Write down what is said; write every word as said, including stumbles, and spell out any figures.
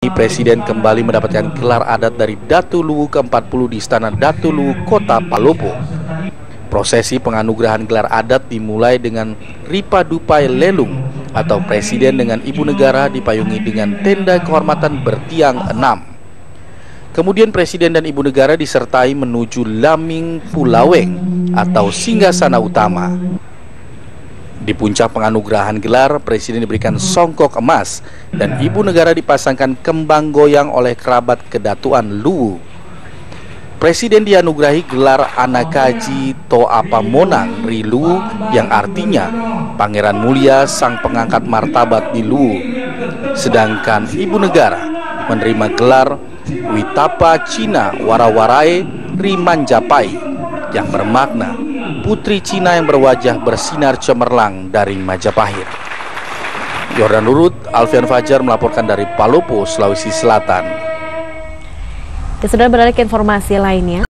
Putri Presiden kembali mendapatkan gelar adat dari Datu Luwu ke empat puluh di Istana Datu Luwu, Kota Palopo. Prosesi penganugerahan gelar adat dimulai dengan Ripa Dupai Lelung atau Presiden dengan Ibu Negara dipayungi dengan tenda kehormatan bertiang enam. Kemudian Presiden dan Ibu Negara disertai menuju Laming Pulaweng atau Singgasana Utama. Di puncak penganugerahan gelar, Presiden diberikan songkok emas dan Ibu Negara dipasangkan kembang goyang oleh kerabat kedatuan Luwu. Presiden dianugerahi gelar Anakaji Toapa Monang Ri Luwu yang artinya Pangeran Mulia Sang Pengangkat Martabat di Luwu. Sedangkan Ibu Negara menerima gelar Witapa Cina Warawarae Ri Manjapai yang bermakna Putri Cina yang berwajah bersinar cemerlang dari Majapahit. Yordan Nurut, Alfian Fajar melaporkan dari Palopo, Sulawesi Selatan. Sudah beralih ke informasi lainnya.